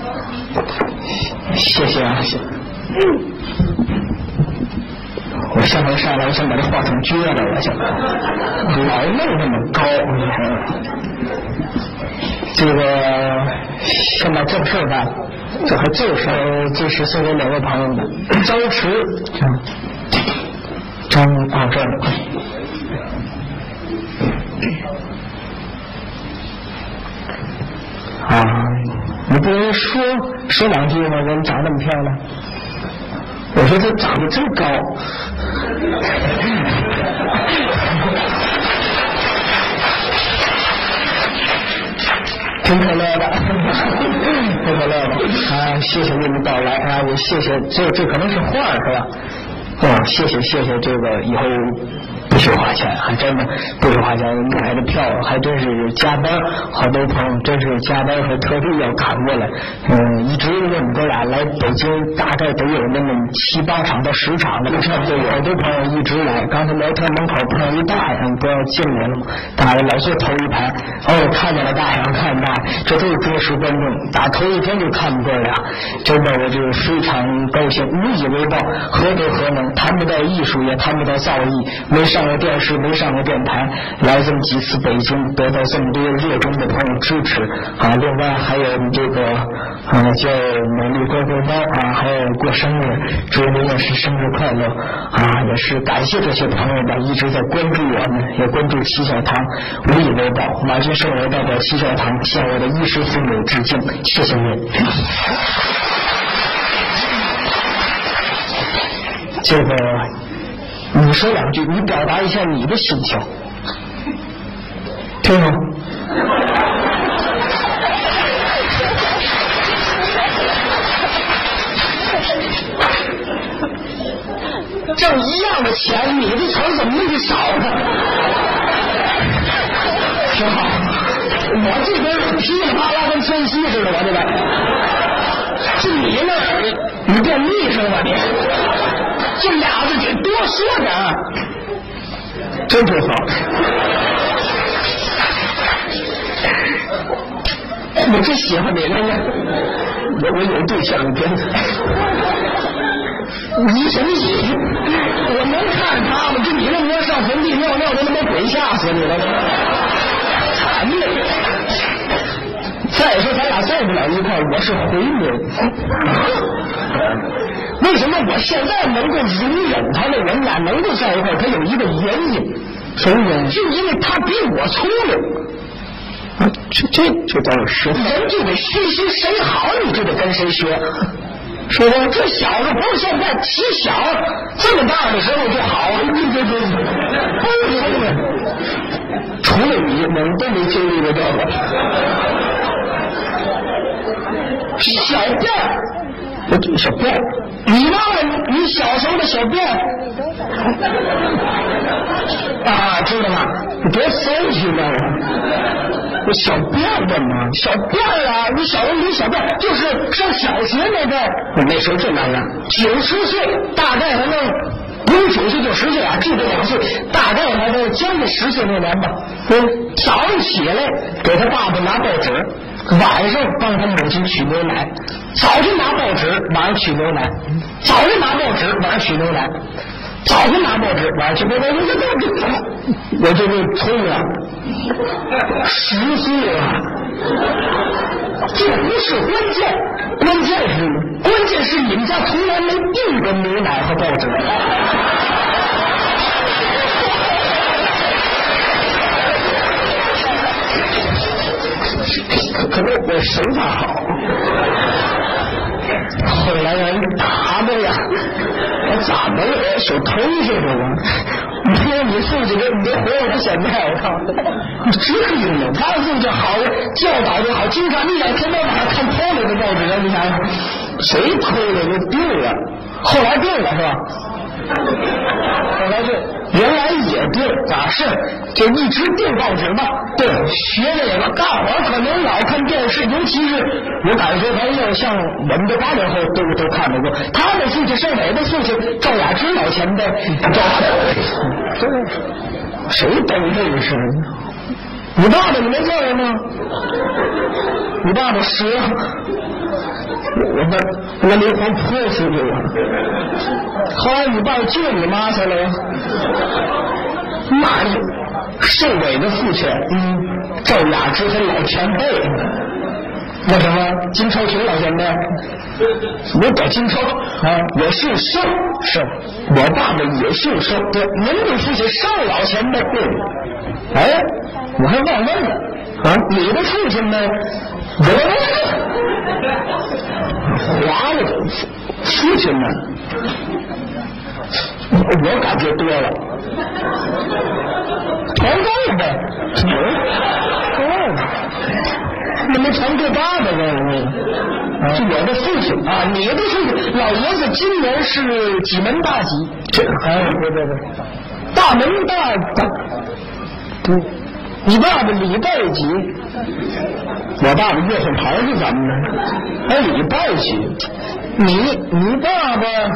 谢谢啊，谢谢。我下回上来，我想把这话筒撅了，我想老弄那么高，这个先把正事办，这还正事，这是送给两位朋友的，张弛，张啊这儿。啊，你不能说两句吗？人长那么漂亮，我说她长得真高，挺可乐的，挺可乐的啊！谢谢您的到来啊！也谢谢这可能是画是吧？哦，谢谢这个以后。不需花钱，还真的不需花钱，买的票还真是加班，好多朋友真是加班和特地要赶过来。一直我们哥俩来北京，大概得有那么7、8场到10场了，差不多有好多朋友一直来。刚才聊天门口碰到一大爷，不要进来了吗？大爷老坐头一排，看见了大爷，看大爷，这都是忠实观众，打头一天就看我哥俩，真的我就非常高兴，无以为报，何德何能？谈不到艺术，也谈不到造诣，没上过电视，没上过电台，来这么几次北京，得到这么多热衷的朋友支持啊！另外还有这个叫美丽乖乖猫啊，还有过生日，祝您也是生日快乐啊！也是感谢这些朋友们一直在关注我们，也关注七小堂，无以为报。马军生我代表七小堂向我的衣食父母致敬，谢谢您。这个你说两句，你表达一下你的心情，听吗？挣一样的钱，你的钱怎么那么少呢？挺好，我这边噼里啪啦跟窜稀似的，我这边。就你那儿，你变秘书了你。这俩子得多说点，真不好。我真喜欢你了呀！我有对象了，真的。你什么意思？我能看他吗？就你那么上坟地尿尿的，他妈鬼吓死你了！惨的。再说咱俩在不了一块儿，我是回民。为什么我现在能够容忍他的人俩能够在一块儿？他有一个原因，什么原因？就因为他比我聪明。啊，这倒是。人就得学习谁好，你就得跟谁学。说这小子不是现在起小，这么大的时候就好，对，不聪明。除了你，我们都没经历过这个。小辫儿，我小辫儿，你忘了你小时候的小辫儿啊？知道吗？你别生气了，我小辫子嘛，小辫儿啊！你小时候理小辫儿，就是上小学那阵儿，我那时候这样，9、10岁，大概还能不是9岁就10岁啊，就这2岁，大概还能将近10岁那年吧。早上起来给他爸爸拿报纸。晚上帮他母亲取牛奶，早晨拿报纸，晚上取牛奶；早晨拿报纸，晚上取牛奶；早晨拿报纸，晚上取牛奶。我这就聪了，10岁了，这不是关键，关键是你们家从来没订过牛奶和报纸。可能我手法好，后来让人打的呀，我咋没有手偷似的了？你说你父亲你都活到现在，我靠，你至于吗？他父亲好，教导的好，经常一两天到晚上看偷了的报纸，你想想，谁偷了就丢了，后来丢了是吧？后来就原来也订，咋是就一直订报纸吧？对，学这个，大伙儿可能老看电视，尤其是我敢说，咱要像我们这80后都看得过。他的父亲是哪个父亲？赵雅芝老前辈，谁都认识。你爸爸你没见过吗？你爸爸10， 我连环泼出去了。后来你爸救你妈去了，那你受委的父亲，赵雅芝和老前辈，那什么金超群老前辈，我叫金超啊，我姓邵，是我爸爸也姓邵，对，您的父亲邵老前辈，对，哎，我还忘问了啊，你的父亲呢？华了，父亲呢？我感觉多了，团购呗，那没传给爸爸呗？是我的父亲啊，你的父亲，老爷子今年是几门大吉？对，大门大，你爸爸礼拜几？我爸爸月份牌是怎么的？还礼拜几？你爸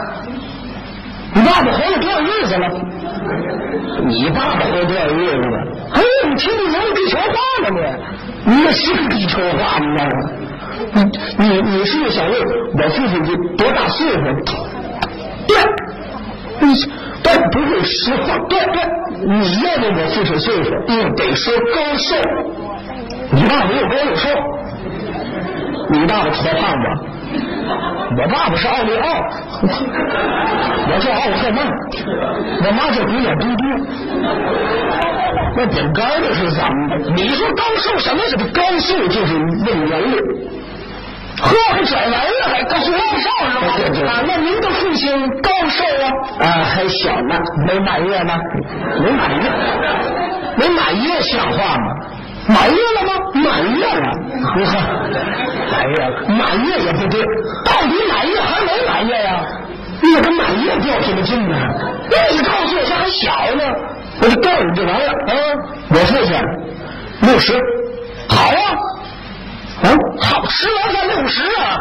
爸活了多少日子了？你爸爸活多少日子了？哎，你听你说地球话了没？你那是个地球话，你知道吗？你是不是想问我父亲多大岁数？对，对，不会说话。对，你要问我父亲岁数，得说高寿。你爸没有高有寿，你爸爸多胖吧？我爸爸是奥利奥，我叫奥特曼，我妈叫独眼嘟嘟。那饼干的是怎么的？你说高寿什么是高寿？就是问人了。呵，还转完了，还高寿是吧？啊，那您的父亲高寿啊？还小呢，没满月呢，没满月像话吗？满月了吗？满月了，你看，满月也不对，到底满月还没满月呀？你怎么满月掉什么劲呢？那你告诉我，这还小呢，我就告诉你就完了啊！我父亲60，好啊。好，吃完饭60啊！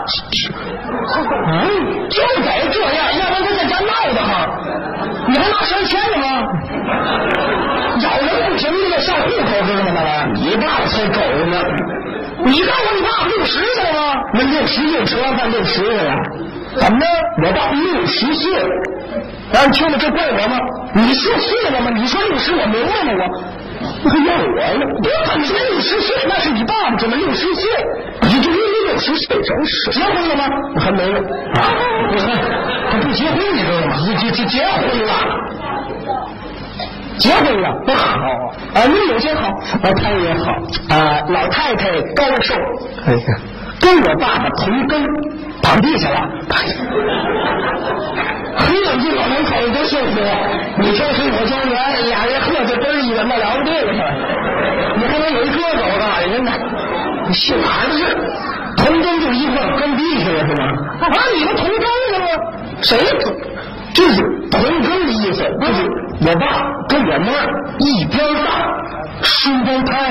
就得这样，要不然他在家闹得慌。你还拿钱签了吗？咬人不行，你得上户口，知道吗？你爸爸才狗呢！你告诉你爸爸60岁了吗？那60岁吃完饭60岁了，怎么着？我爸爸60岁，然后听了这怪我吗？你说岁了吗？你说60，我明白了我要我了，我怎么说60岁？那是你爸爸怎么60岁？你就60岁，真是结婚了吗？还没有啊！你看他不结婚，你知道吗？结婚了，结婚了，好啊！你有些好，他也好啊。老太太高寿，哎呀，跟我爸爸同根，躺地下了。嘿，这老两口子多幸福！你说是我家园，俩人喝着嘚一人那了不得了。你看他有一哥哥，我告诉你，真的，姓哪儿的是同根就一块跟地去了是吗？啊，你们同根了吗？谁同？就是同根的意思，就是我爸跟我妈一边大，双胞胎，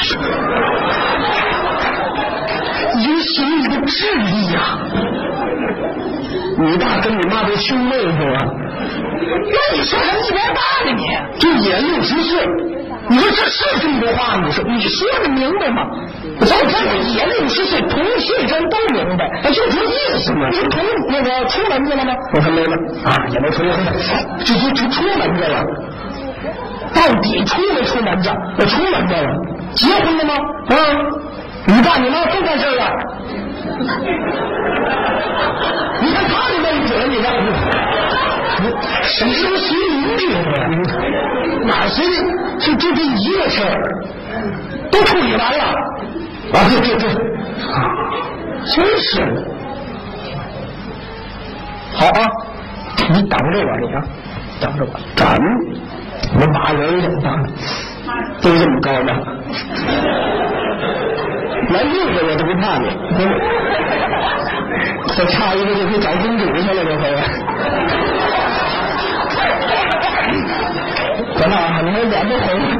影响你的智力呀。你爸跟你妈都兄妹是吧？那你说什么一边大的你？就也60岁，你说这是这么多话？你说的明白吗？咱也60岁，同姓咱都明白，就这意思嘛。就同那个出门去了吗？我还没呢啊，也没出门呢，就出门去了。到底出没出门去？我出门去了。结婚了吗？啊，你爸你妈都干事了。你看他的问题了，你看，谁说随您这个？哪随就这一个事儿都处理完了啊！对，真是好啊！你等着我，你啊，等着我，咱我马人也当都这么高的，来6个我都不怕你。再差一个就可以找公主去了，这回。怎么啊？你们脸都红了？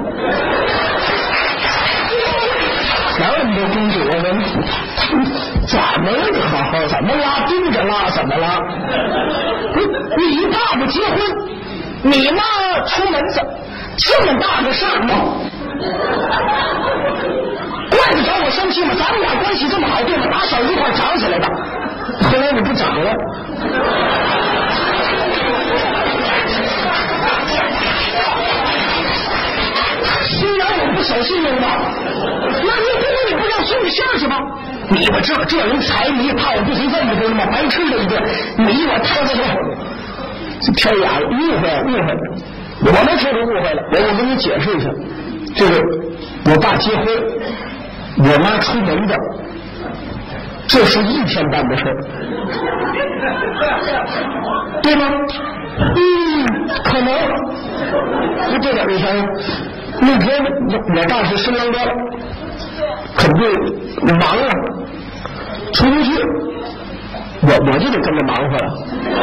哪有那么多公主啊？怎么了？你好好怎么啦？盯着啦？怎么了？你爸爸结婚，你妈出门子，这么大个事儿吗？怪得找我生气吗？咱们俩关系这么好，对吗？打小一块长起来的。 后来你不长了。虽然我不守信用吧，那你不让送你下去吧？你们这人财迷怕我不随份子，知道吗？白吃了一顿，你我太子这飘哑了，误会了，我们这都误会了。我跟你解释一下，这个我爸结婚，我妈出门的，这是1天半的事儿，对吗？可能。就这点你想想，那天我爸是新郎官，肯定忙啊，出不去，我就得跟着忙活了。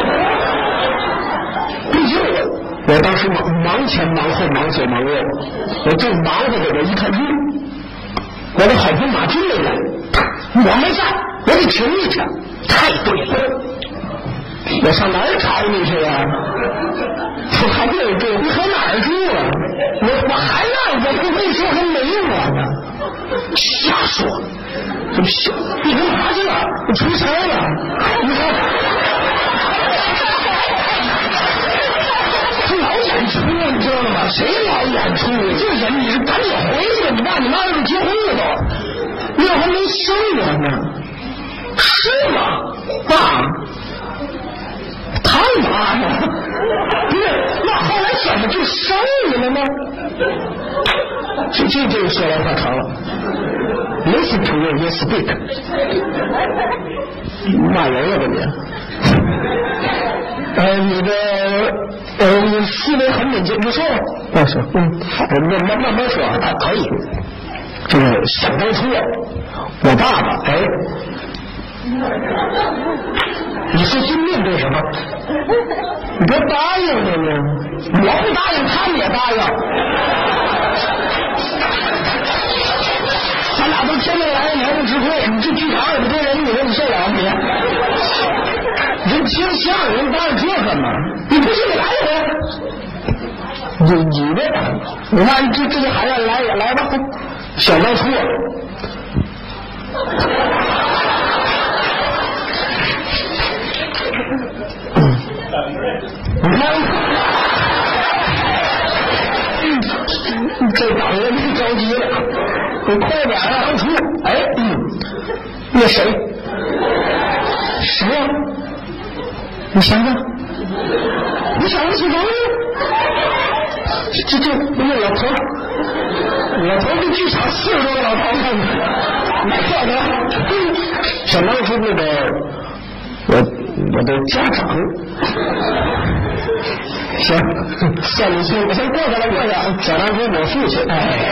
毕竟我当时忙前忙后，忙左忙右，我正忙活着，我一看，我的好朋友马军没来，我没在，我得请你去，太对了。我上哪儿找你去啊？我还没有住，你上哪儿住啊？我还让我不会说还没我呢，瞎说！你干嘛去了？我出差了。你看，他老演出，你知道吗？谁老演出？这人你是赶紧回去吧！你爸你妈要是结婚了都，那还没生我呢，是吗？爸。他妈呀！不是，那后来怎么就生你了呢？这个说来话长了。Listen to you, you speak。骂人了吧你？你思维很敏捷，你说吧。我说，好，慢慢说啊，可以。就是想当初，我爸爸，你说去面对什么？你别答应了呢！我不答应，他们也答应。咱俩都天天来年不吃亏，你这剧场也不多人，你说你受了吗？你这听相声人答应这干嘛？你不信你来一回。你这，你看这就喊人来吧，想当初。你看，这党人太着急了，你快点啊！当初，那谁呀？你想想，你想得起来吗？那老头这剧场40多个老头看着，没错的。想当初那个我的家长。行，算你清，我先过去了。想当初我父亲，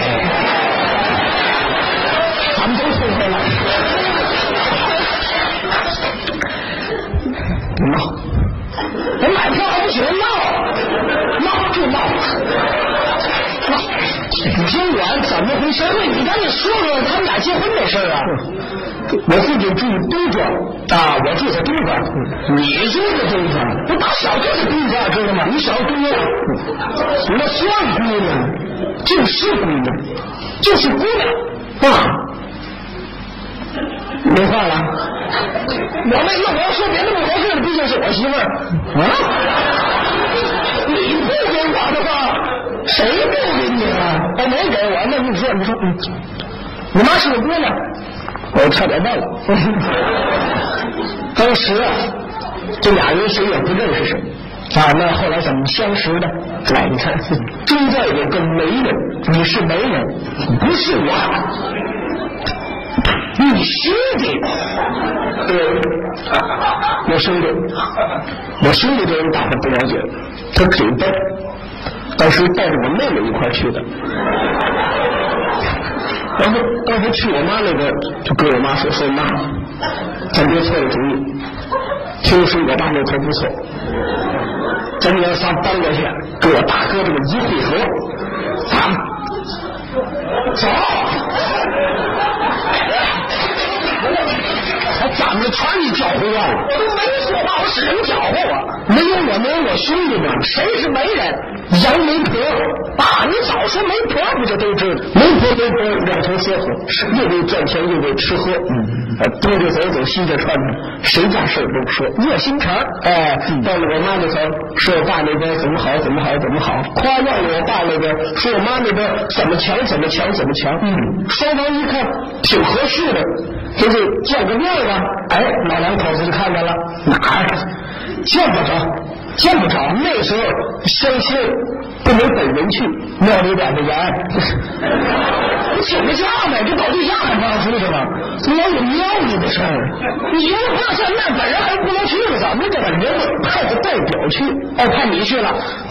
咱们都后悔了。闹，我买票还不喜欢闹就闹。你听我怎么回事？你赶紧说说他们俩结婚这事啊！我自己住东庄啊，我住在东庄，你住在东庄，我打小就是东庄，知道吗？你小姑娘，那算姑娘，就是姑娘，就是姑娘啊！没话了，我要说别的不合适的，毕竟是我媳妇儿啊！你不给我的话，谁不给你啊？我没给我，那你说，你妈是个姑娘。我差点忘了，当时啊，这俩人谁也不认识谁啊。那后来怎么相识的？你看，中间有个媒人，你是媒人，不是我，你兄弟，我兄弟这人大伙不了解，他嘴笨，当时带着我妹妹一块去的。当时去我妈那个，就跟我妈说妈，咱别错了主意。听说我爸那头不错，咱娘仨搬过去，跟我大哥这么一会合，走。咱们全你搅和乱了，我都没说话，我使人搅和我。没有我兄弟们，谁是媒人？杨媒婆啊！你早说媒婆不就都知道？媒婆两头说和，又为赚钱又为吃喝。 东着走走，西着串串，谁家事都说，热心肠。到了我妈那头，说我爸那边怎么好，怎么好，怎么好，夸耀了我爸那边，说我妈那边怎么强，怎么强，怎么强。双方一看挺合适的，这就见个面了。老两口子就看见了，哪儿见不着？见不着，那时候相亲不能本人去，庙里点的严。你请个假呗，这搞对象还不让出去吗？老有庙里的事儿，你一个画像那本人还不能去了，咱们这个人派个代表去，派你去了。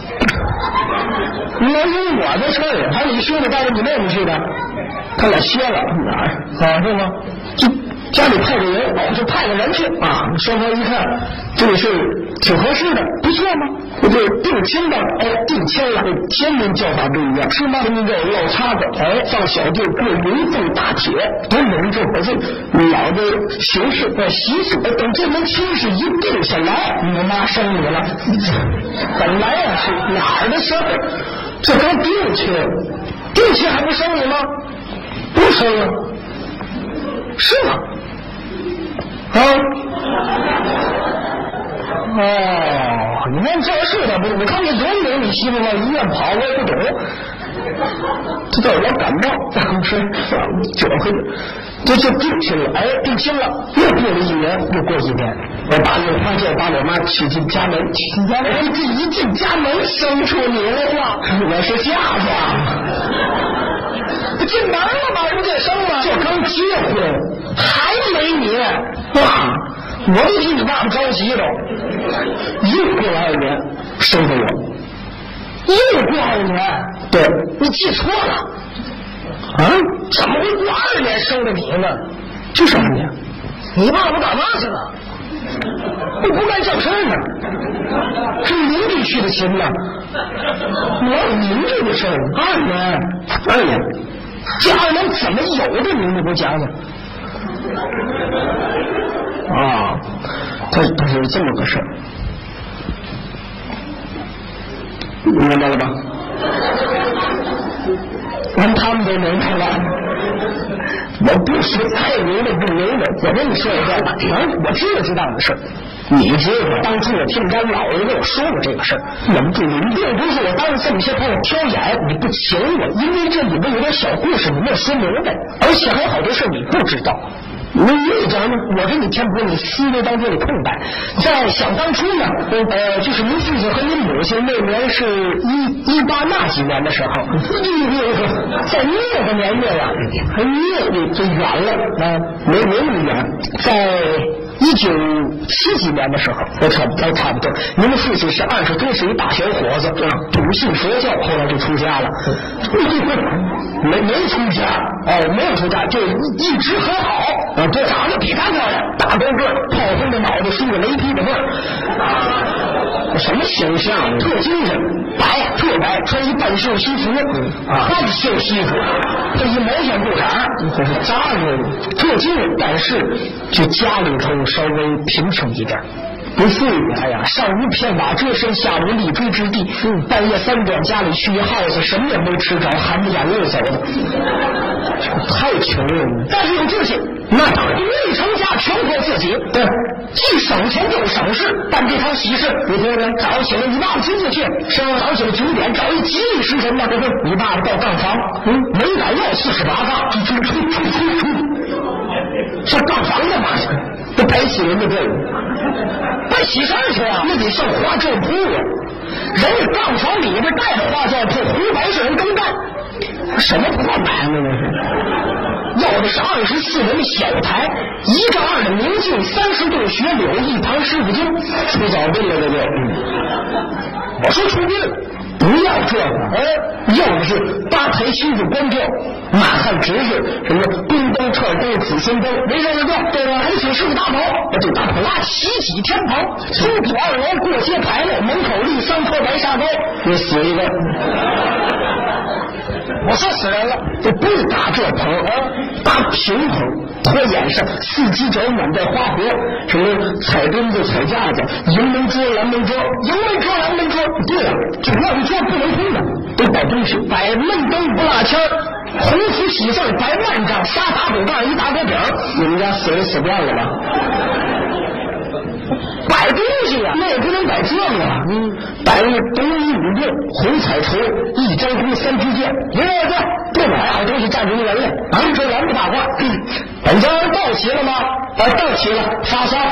老有我的事儿，还你去的带着你妹妹去的，他俩歇了哪儿是吗？就家里派个人，就派个人去双方一看，这个事挺合适的，不错吗？我就定亲吧，定亲了。天津叫法不一样，吃妈的那个烙叉子，放小弟过云凤大铁，都能这回事。老的形式习俗，等这门亲事一定下来，你妈生你了。本来是哪儿的事儿，这刚定亲，定亲还不生你吗？不生了，是吗？你看这事的不是？我看你多美，你媳妇往医院跑，我也不懂。这叫我感冒，是这回这就定亲了，定亲了，又过了一年，我把我发现把我妈娶进家门，这一进家门生出你来了，我是嫁子。进门了吗？不得生吗？这刚结婚，还没你我都替你爸爸着急了。又过了2年，生的我。又过2年？对，你记错了。怎么会过2年生的你呢？就2年。你爸爸干嘛去了？我不干正事呢，是邻居去的亲呢。我有邻居的事儿，2年。这2年怎么有的？你给我讲讲。他是这么个事儿，明白了吧？他们都明白了。我不说太明的不明的，我跟你说一个吧，我知道这档子事儿。你知道当初我听咱老人跟我说过这个事儿，忍不住，你并不是我当时这么些朋友挑眼，你不请我，因为这里面有点小故事，你没有说明白，而且还有好多事你不知道。你越讲呢，我给你填补你思维当中的空白。在想当初呢，就是您父亲和您母亲那年是18那几年的时候，在那个年月呀，还越就远了没那么远，在1970几年的时候，差不多。您的父亲是20多岁一大小伙子，笃信佛教，后来就出家了。没出家，没有出家，就一直很好。这长得比他漂亮，大高个，炮灰的脑袋，梳着雷劈的味儿，什么形象？特精神，特白，穿一半袖西服半袖西服，这一毛线裤衩，这是扎着的，特精神。但是就家里头稍微贫穷一点。不富裕，上无片瓦遮身，下无立锥之地。半夜3点家里去一耗子，什么也没吃着，含着眼泪走的，太穷了。但是有志气，那当然，未成家全靠自己。对，既省钱又省事。办这场喜事，你听着，早起了你爸爸亲自去，早起了9点，找一吉利时辰呢。你爸爸到杠房，没敢要48杠，上杠房干嘛去？这白起人的队伍，办喜事去啊，那得上花轿铺啊。人家杠房里边带着花轿铺，胡白事人更干，什么破买卖那是？要的是24人的小台，1丈2的明镜，30对雪柳，1堂师傅经，出早病了这就。我说出殡了。不要这个，要的是8抬亲属官轿，满汉执事，什么宫灯、串灯、子孙灯，围绕着转，对吧？还请师傅大跑，这大跑拉齐几天跑，出土2楼过街牌楼，门口立3棵白沙沟，你死一个。我说死人了，这不打这棚打平棚，拖眼上，4犄角满带花活，什么彩墩子、彩架子，迎门桌、拦门桌，迎门桌、拦门桌，对了，主要的桌不能空的，得摆东西，摆闷灯不落签， 红旗喜字摆万丈，沙打狗蛋一大锅饼。你们家死人死遍了吧？摆东西呀，那也不能摆这个啊！摆东夷五六红彩绸，一张弓三支箭，这哪样东西站住人了啊？这圆不大褂，本家人到齐了吗？到齐了，发丧，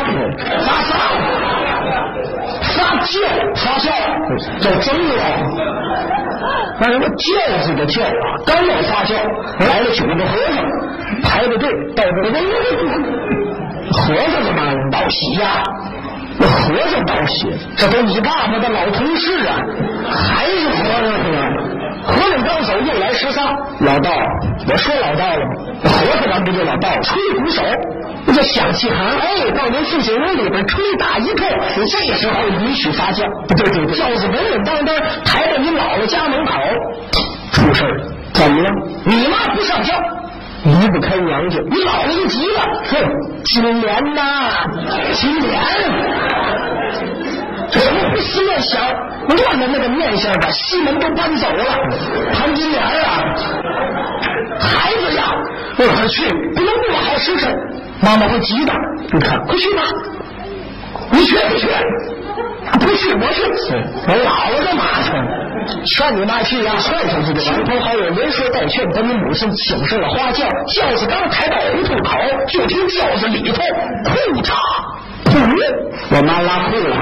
发轿，发轿，这真了。那什么轿子的轿啊，刚要发轿，来了9个和尚，排着队到这个和尚干嘛道喜呀？那和尚道喜，这都你爸爸的老同事啊，还是和尚呢？和尚刚走又来13，老道，我说老道了吗？和尚完不就老道了？吹鼓手，这响气喊，到您父亲屋里边吹打一通，这时候允许发轿。对，轿子稳稳当当抬到您姥姥家门口，出事了，怎么了？你妈不上轿。离不开娘家，你姥姥就急了，今年呐，今年，这什么胡思乱想，乱的那个面相把西门都搬走了，潘金莲啊，孩子呀，我快去，不能不好时辰，妈妈会急的，你看，快去吧，你去不去？不去，我去，我姥姥干嘛去？劝你妈去呀，劝上去的。亲朋好友连说带劝，把你母亲请上了花轿，轿子刚抬到胡同口，就听轿子里头裤衩，我妈拉裤了，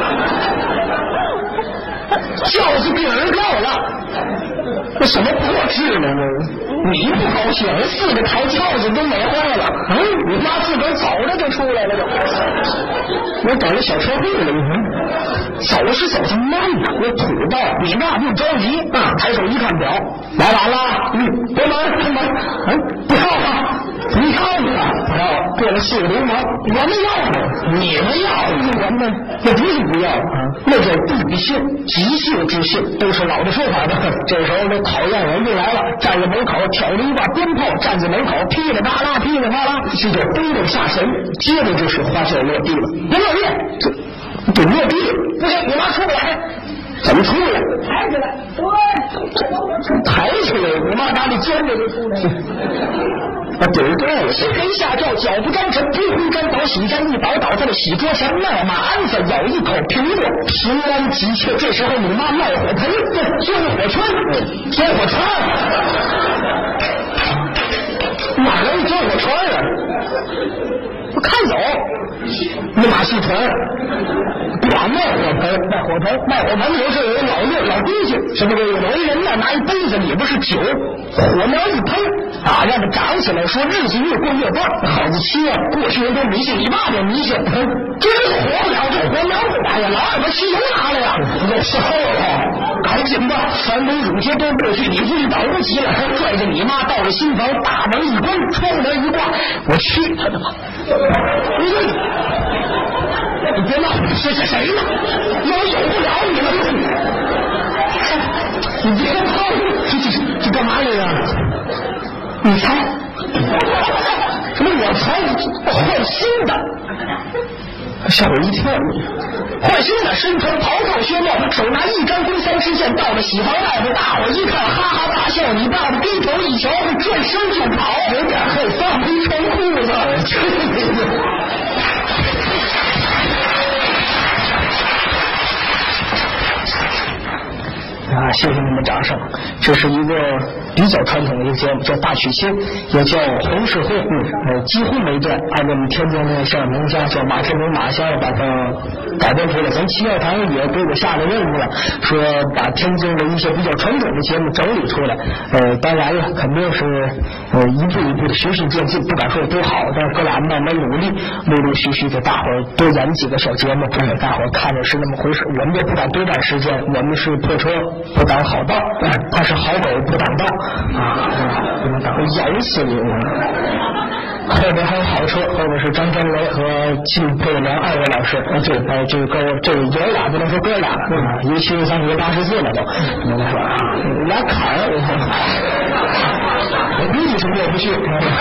轿子病人告了，那什么破事呢？你不高兴，4个抬轿子都美坏了，你妈自个儿走着就出来了，我赶上小车祸了，走是走得慢呐，我土道，你那不着急啊！抬手一看表，来晚了，别忙，不要了，你看呢？不要，过了4个流氓，我们要呢，你们要，我们那不是不要啊，那叫必信，即信之信，都是老的说法的。这时候那考验人就来了，站在门口挑着一把鞭炮，站在门口噼里啪啦，这就灯笼下神，接着就是花轿落地了，别落地，这落地，不是你妈出不来，怎么出来？抬起来，对，抬起来，我妈哪里尖着就出来了。对了，新人下轿，脚不沾尘，披灰沾倒，喜毡一倒倒在了喜桌前，卖马鞍子咬一口苹果，平安急切。这时候你妈卖火盆，钻火圈，钻火圈，哪能钻火圈啊？我看走，那马戏团管卖火盆就是有老东西，什么有一人呢，拿一杯子里边是酒，火苗一喷啊，让它长起来，说日子越过越棒，好子期啊！过去人都迷信，你爸也迷信，这火不了，这火苗不打呀，老二把汽油拿来呀，我烧了，赶紧吧，3门乳街都过去，你父亲等不及了，拽着你妈到了新房，大门一关，窗门一挂，我去他的吧！你别闹，这是谁呢？我有不了你了，你别闹，这干嘛来呀？你猜？什么？我猜换新的，吓我一跳！换新的，身穿袍套靴帽，手拿一张弓3支箭，到了喜房外头，大伙一看，哈哈大笑。你爸爸低头一瞧，转身就跑，有点后放没穿裤子。啊，谢谢你们掌声！这是一个比较传统的一个节目，叫大娶亲，也叫红事会，几乎没变。按照我们天津的相声名家叫马志明马先生把它改编出来，咱7号台也给我下了任务了，说把天津的一些比较传统的节目整理出来。当然了，肯定是一步一步的循序渐进，不敢说有多好，但是哥俩慢慢努力，陆陆续续给大伙儿多演几个小节目，大伙儿看着是那么回事。我们也不敢多占时间，我们是破车不挡好道，他是好狗不挡道啊，不能挡，咬死你！后边还有好车，后边是张真雷和靳佩良2位老师，对，这个爷俩不能说哥俩，因为73年84了都，你说啊，俩坎儿，我估计是过不去。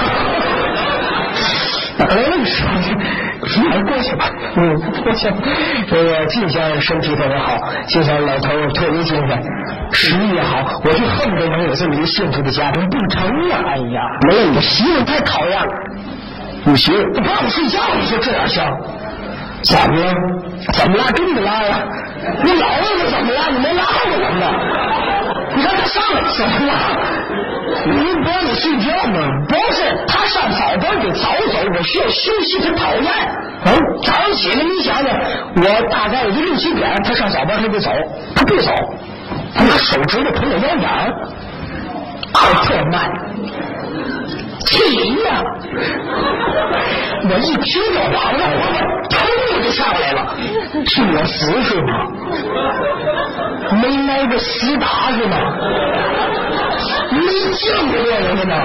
还过去吧，过去。这个靳先生身体特别好，靳先生老头特别精神。 10也好，我就恨不得能有这么一个幸福的家庭，不成啊！哎呀，没有你的媳妇太讨厌了。你媳妇不让我睡觉，你说这样行？怎么了？怎么了？真的拉呀？你老问我怎么了？你没拉我怎么了？你看他上来怎么了？你不让你睡觉吗？不是，他上早班得早走，我需要休息，他讨厌。早上起来你想想，我大概6、7点，他上早班他就走，他不走，他拿手指头捧着腰眼儿，奥特曼。气呀！我一听这话，我头就上来了。是我死是吗？没来个死打是吗？没见过这个的吗？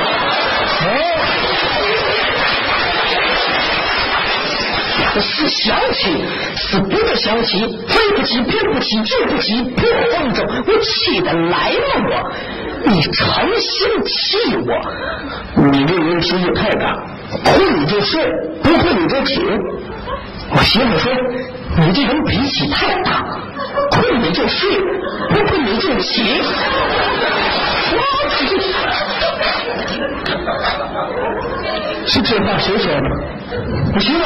是想起，是不得想起，飞不起，偏不起，就不起，破风筝，我气得来了我。你诚心气我，你这人脾气太大，困你就睡，不困你就起。我媳妇说，你这人脾气太大，困你就睡，不困你就起。是这话谁说的？我媳妇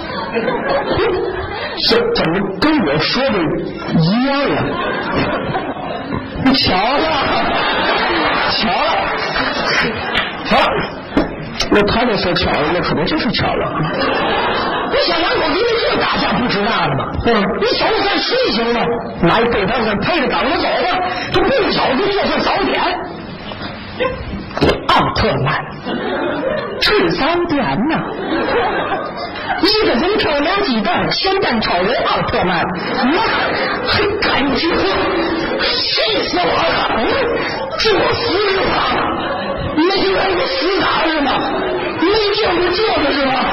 怎么跟我说的一样啊？你瞧了，那他这说巧了，那可能就是巧了。你想两口子因为这打架不值那的吗？你早点睡行吗？拿一被单上配着赶着走吧，这不走就做上早点。奥特曼吃早点呐！一个人炒2鸡蛋，咸蛋超人奥特曼，那还感觉气死我了！作死是吧？没见过死打是吗？没见过这个是吗？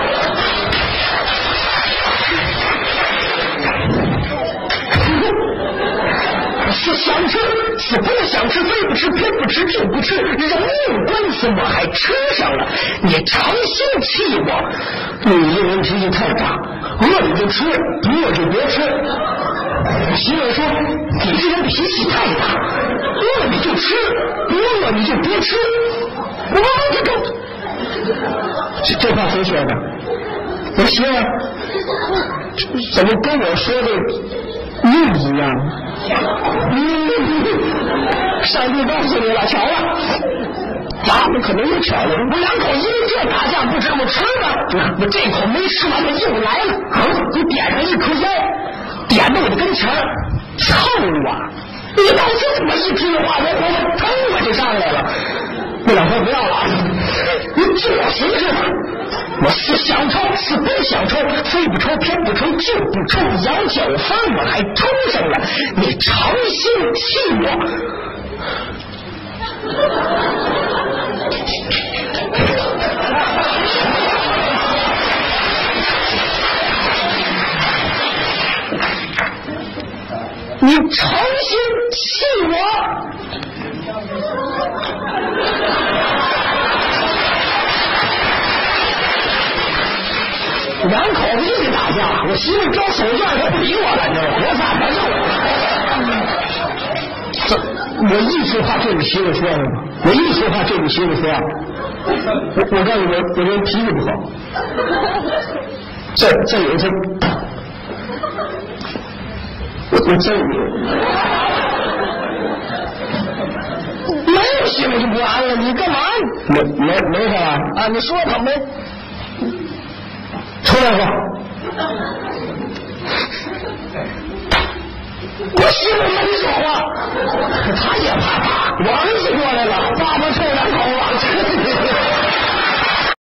是想吃，是不想吃，非不吃，偏不吃，就不吃，人命关系我还吃上了，你诚心气我！你这人脾气太大，饿你就吃，不饿就别吃。我媳妇说，你这人脾气太大，饿你就吃，不饿你就别吃。这话谁说的？我媳妇怎么跟我说的又一样？上帝告诉你了，巧了，咱们可能又巧了。我两口因为这打架不知道吃呢，我这口没吃完，他又来了，你点上一颗烟，点到我的跟前儿，臭啊！你老这么一句话，我腾我就上来了。那老婆不要了，你作死是吧？我是想抽，是不想抽，非不抽，偏不抽，就不抽，羊角饭我还抽上了，你诚心气我！你诚心气我！两口子一直打架，我媳妇交手绢他不理我了，你知道吗？我咋办？我一说话对你媳妇说了吗？我一说话对你媳妇说，我告诉你，我人脾气不好。再有一次，我揍你。没有媳妇就不完了，你干嘛？没什么啊？你说他没。出来吧，